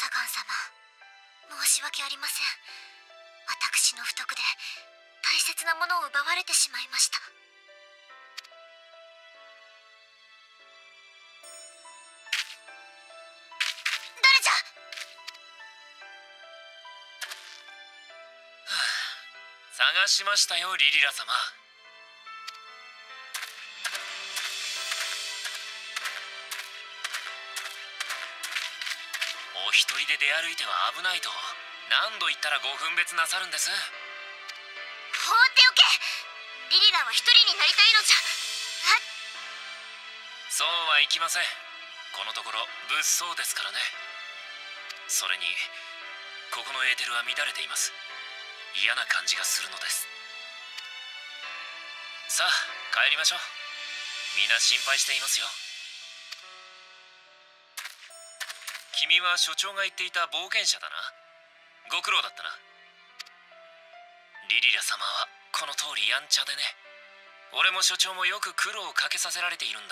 ガン様、申し訳ありません。私の不徳で大切なものを奪われてしまいました。誰じゃ。 探しましたよ、リリラ様。お一人で出歩いては危ないと何度言ったらご分別なさるんです。 放っておけ。リリラは一人になりたいのじゃ。 そうはいきません。このところ物騒ですからね。それにここのエーテルは乱れています。嫌な感じがするのです。さあ帰りましょう。みんな心配していますよ。君は所長が言っていた冒険者だな。ご苦労だったな。リリラ様はこの通りやんちゃでね。俺も所長もよく苦労をかけさせられているんだ。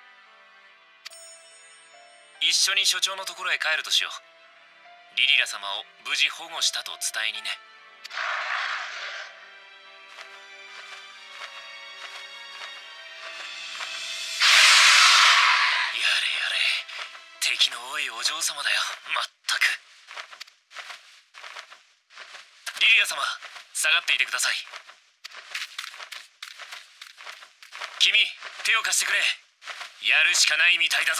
一緒に所長のところへ帰るとしよう。リリラ様を無事保護したと伝えにね。やれやれ、敵の多いお嬢様だよ。まったく。リリア様、下がっていてください。君、手を貸してくれ。やるしかないみたいだぞ。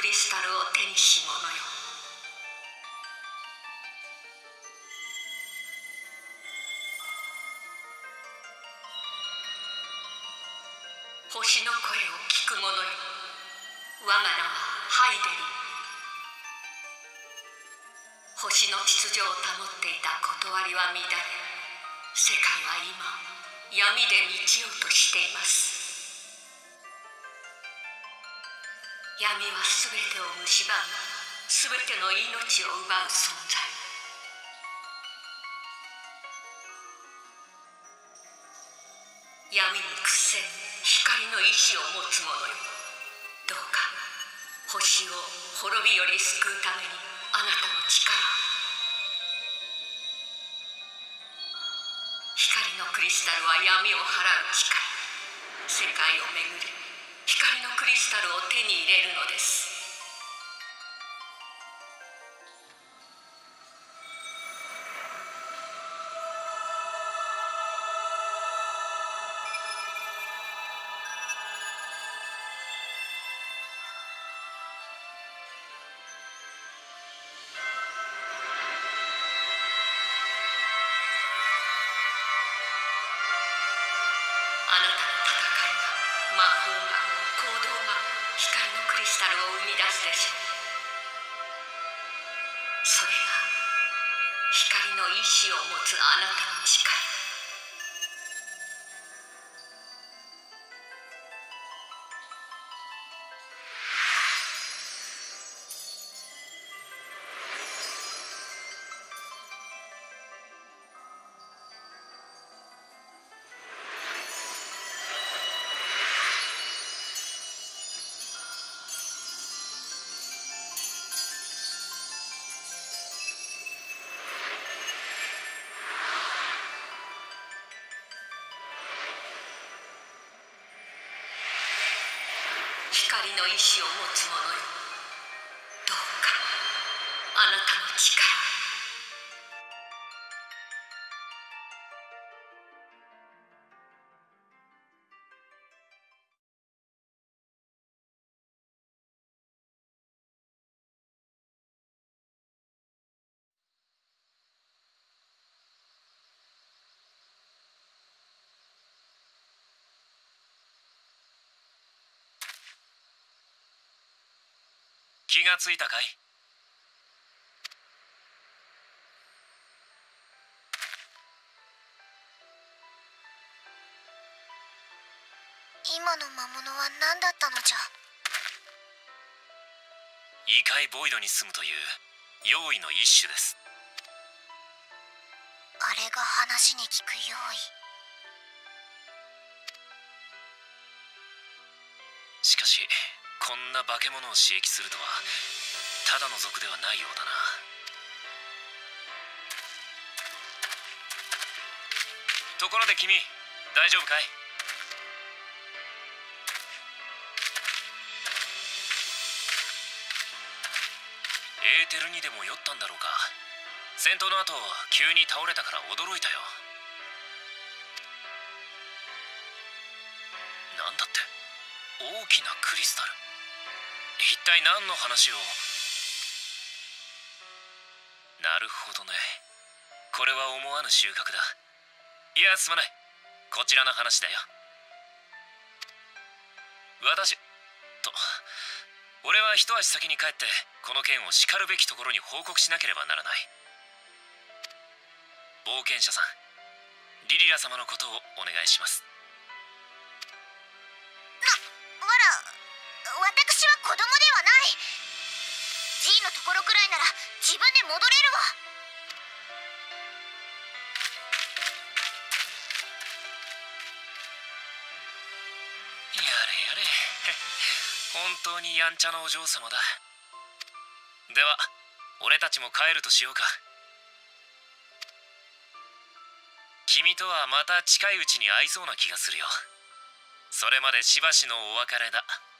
リスタルを手にし者よ。星の声を聞く者よ。我が名はハイデリー。星の秩序を保っていた断りは乱れ、世界は今闇で満ちようとしています。闇は全てを蝕み、全ての命を奪う存在。闇に屈せぬ光の意志を持つ者よ。どうか星を滅びより救うためにあなたの力を。光のクリスタルは闇を払う力。世界を巡り光のクリスタルを手に入れるのです。あなたの戦いが、魔法が、行動が光のクリスタルを生み出すでしょう。それが光の意志を持つあなたの力。光の意志を持つ者よ。どうかあなたの力。 気がついたかい？ 今の魔物は何だったのじゃ。 異界ボイドに住むという用意の一種です。 あれが話に聞く用意。 しかしこんな化け物を刺激するとはただの族ではないようだな。ところで君、大丈夫かい？エーテルにでも酔ったんだろうか。戦闘の後急に倒れたから驚いたよ。なんだって大きなクリスタル。一体何の話を。なるほどね。これは思わぬ収穫だ。いやすまない、こちらの話だよ。俺は一足先に帰ってこの件をしかるべきところに報告しなければならない。冒険者さん、リリラ様のことをお願いします。 わら、私は子供ではない。G のところくらいなら自分で戻れるわ。 やれやれ本当にやんちゃなお嬢様だ。では俺たちも帰るとしようか。君とはまた近いうちに会いそうな気がするよ。それまでしばしのお別れだ。